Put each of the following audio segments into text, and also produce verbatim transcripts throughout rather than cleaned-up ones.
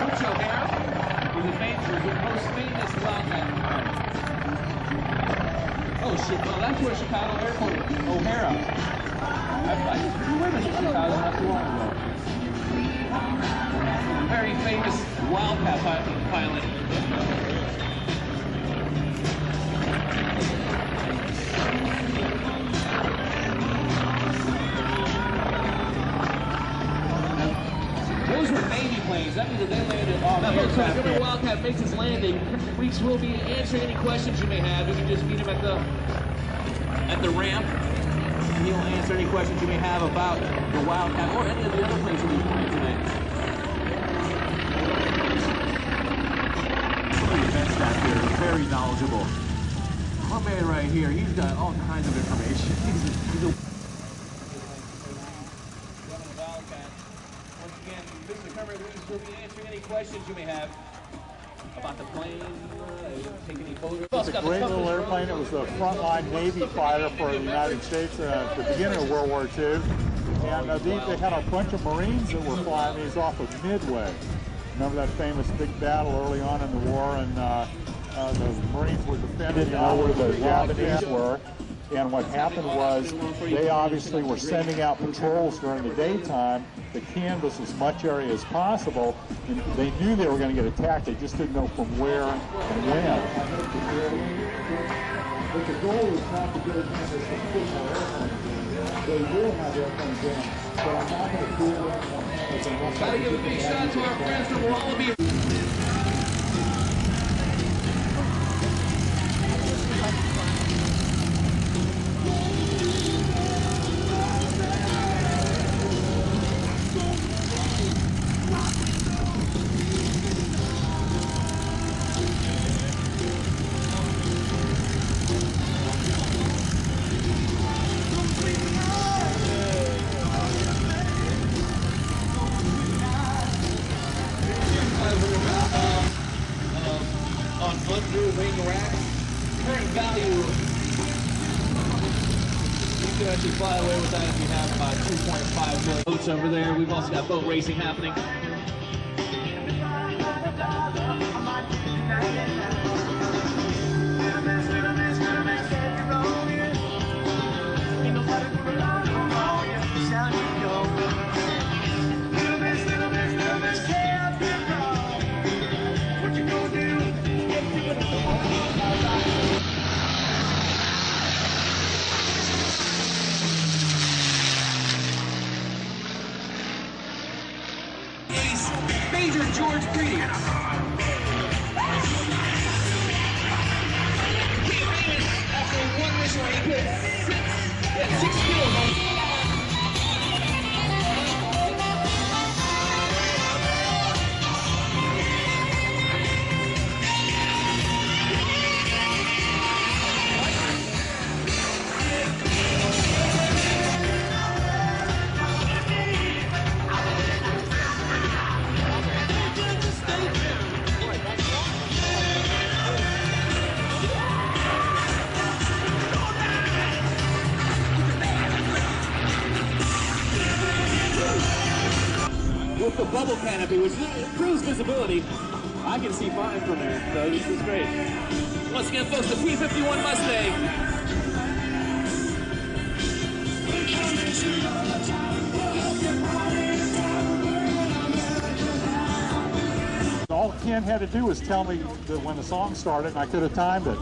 Coach O'Hara was the, famous, was the most famous Wildcat. Oh shit, well that's where Chicago Airport is. O'Hara. I, I just flew in Chicago not too long ago. Very famous Wildcat pilot. Those were Navy planes. That means that they landed off aircraft. Whenever Wildcat makes his landing, Weeks will be answering any questions you may have. You can just meet him at the at the ramp, and he'll answer any questions you may have about the Wildcat or any of the other planes that we've played today. The event staff here is very knowledgeable. My man right here, he's got all kinds of information. he's a, he's a Mister Kermit will be answering any questions you may have about the plane, uh, take any photos. It's a great little airplane. It was the frontline Navy fighter for the United States uh, at the beginning of World War Two. And uh, these, they had a bunch of Marines that were flying these off of Midway. Remember that famous big battle early on in the war, and uh, uh, the Marines were defending, you know, where the Japanese were. And what happened was they obviously were sending out patrols during the daytime to canvass as much area as possible. And they knew they were going to get attacked. They just didn't know from where and when. But the goal is not to get as many as they put more airplanes in. They will have airplanes in, but I'm not going to do it. Gotta give a big shout to our friends from Wallaby. You can actually fly away with that if you have about two point five million boats over there. We've also got boat racing happening. Major George Greedy. After one mission, he put six, yeah, six kills on. With the bubble canopy, which improves visibility, I can see fine from there, so this is great. Once again, folks, the P fifty-one Mustang. All Ken had to do was tell me that when the song started, and I could have timed it.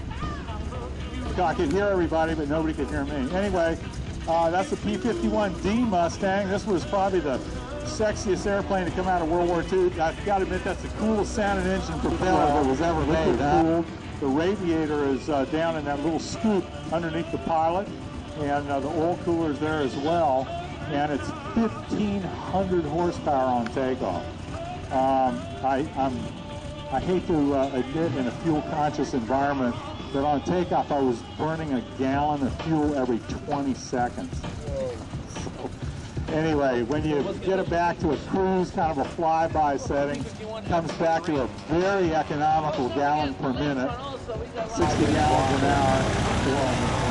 I could hear everybody, but nobody could hear me. Anyway, uh, that's the P fifty-one D Mustang. This was probably the sexiest airplane to come out of World War Two. I've got to admit, that's the coolest sounding engine propeller that was ever made. Huh? The radiator is uh, down in that little scoop underneath the pilot, and uh, the oil cooler is there as well. And it's fifteen hundred horsepower on takeoff. Um, I, I'm, I hate to uh, admit, in a fuel-conscious environment, that on takeoff I was burning a gallon of fuel every twenty seconds. So, anyway, when you get it back to a cruise, kind of a flyby setting, comes back to a very economical gallon per minute, sixty gallons an hour.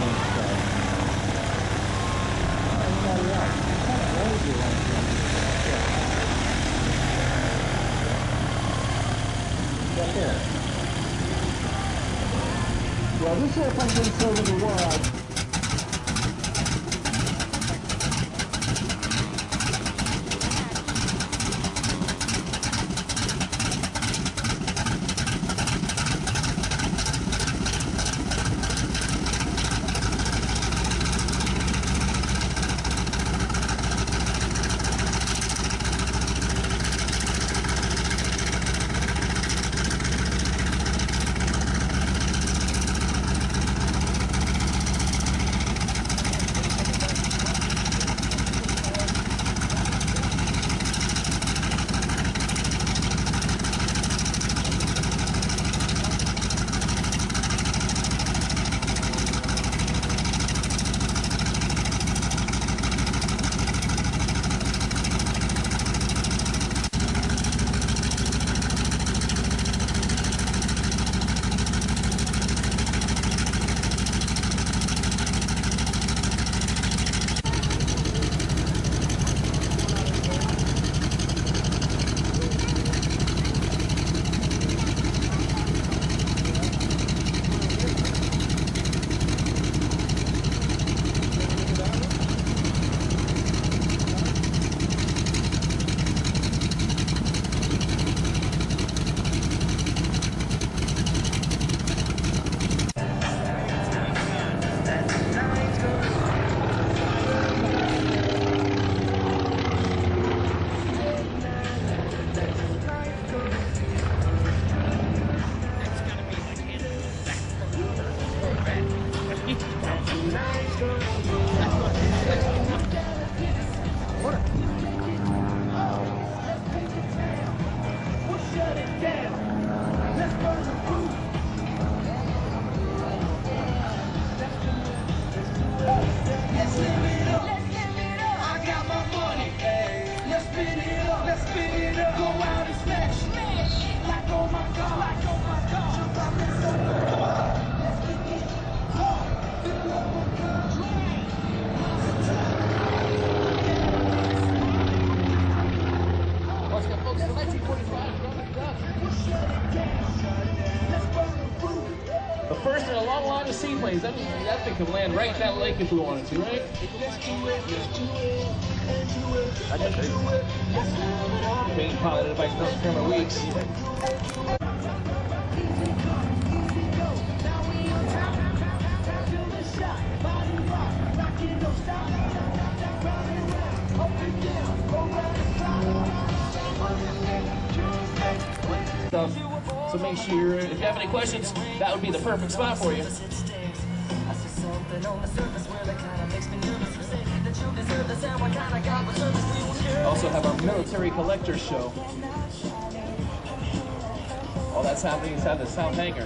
right there. Well, this airplane didn't serve in the world. The first in a long line of seaplanes. That, that thing could land right in that lake if we wanted to, right? Being piloted by Kermit Weeks. Stuff. So make sure, if you have any questions, that would be the perfect spot for you. Also have our military collector show. All that's happening inside the South Hangar.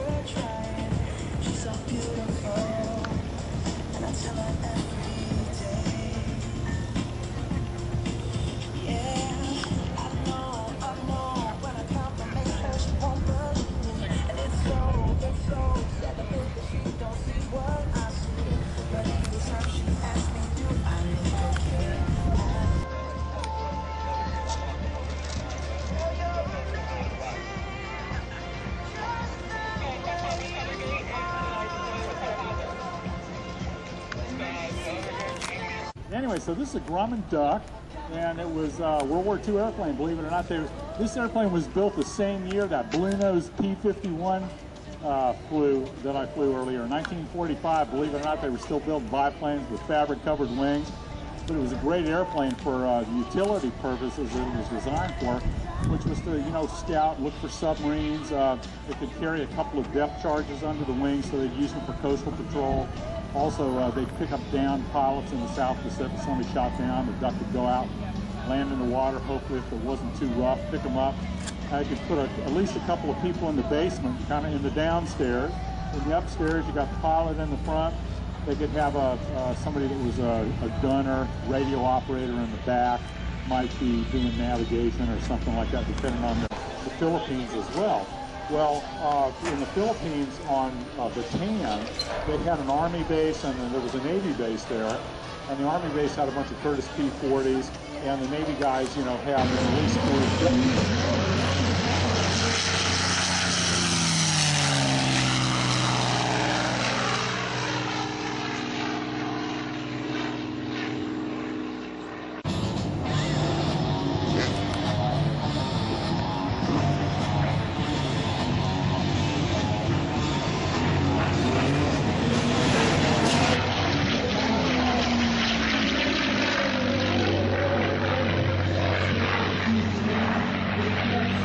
Anyway, so this is a Grumman duck, and it was a uh, World War Two airplane, believe it or not. They was, this airplane was built the same year that Blue Nose P fifty-one uh, flew, that I flew earlier. In nineteen forty-five, believe it or not, they were still building biplanes with fabric-covered wings. But it was a great airplane for uh, the utility purposes that it was designed for, which was to, you know, scout, look for submarines. Uh, it could carry a couple of depth charges under the wings, so they'd use them for coastal patrol. Also, uh, they'd pick up downed pilots in the South Pacific. Somebody shot down, the duck would go out, land in the water, hopefully if it wasn't too rough, pick them up. I could put a, at least a couple of people in the basement, kind of in the downstairs. In the upstairs, you got the pilot in the front. They could have a, uh, somebody that was a, a gunner, radio operator in the back, might be doing navigation or something like that, depending on the, the Philippines as well. Well, uh, in the Philippines on uh, Bataan, they had an Army base and then there was a Navy base there. And the Army base had a bunch of Curtiss P forties, and the Navy guys, you know, had at least four.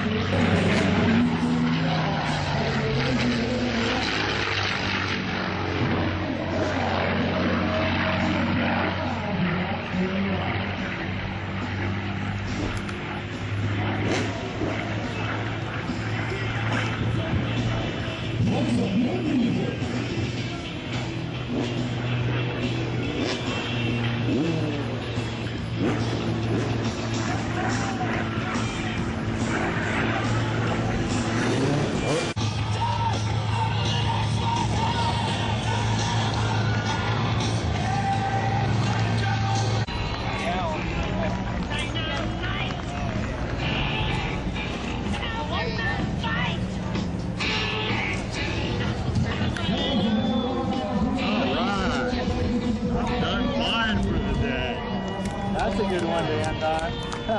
That's a good one to end on.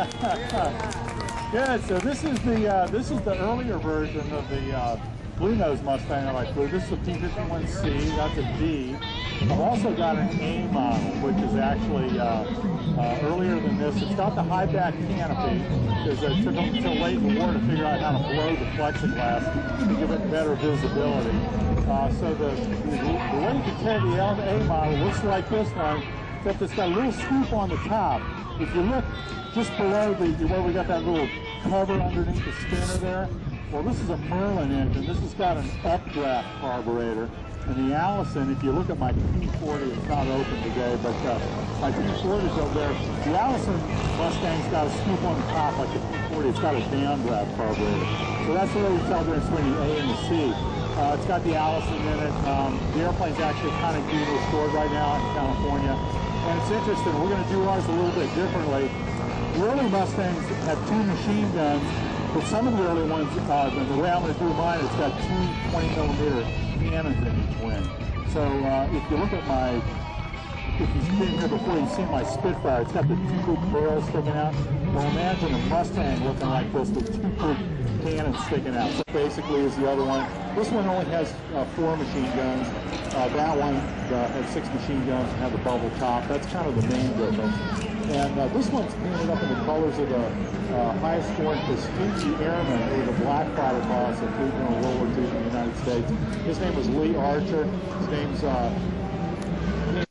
Good. So this is the uh, this is the earlier version of the uh, Blue Nose Mustang that I flew. This is a P fifty-one C. That's a D. I've also got an A model, which is actually uh, uh, earlier than this. It's got the high back canopy because it took them until late in the war to figure out how to blow the plexiglass to give it better visibility. Uh, so the, the, the way you can tell the A model looks like this one, except it's got a little scoop on the top. If you look just below the where we got that little cover underneath the spinner there, well, this is a Merlin engine. This has got an updraft carburetor. And the Allison, if you look at my P forty, it's not open today, but uh, my P forty is over there. The Allison Mustang's got a scoop on the top like the P forty. It's got a downdraft carburetor. So that's the way we tell the difference between the A and the C. Uh, it's got the Allison in it. Um, the airplane's actually kind of being restored right now in California. And it's interesting, we're going to do ours a little bit differently. The early Mustangs had two machine guns, but some of the early ones, uh, the way I'm going to do mine, it's got two twenty millimeter cannons in each wing. So uh, if you look at my, if you've been here before, you've seen my Spitfire. It's got the two big barrels sticking out. Well, imagine a Mustang looking like this with two big cannons sticking out. So basically is the other one. This one only has uh, four machine guns. Uh, that one uh, has six machine guns and has a bubble top. That's kind of the main difference. And uh, this one's painted up in the colors of the uh, highest scoring Tuskegee Airman, who was a black fighter boss that flew during World War Two in the United States. His name was Lee Archer. His name's uh,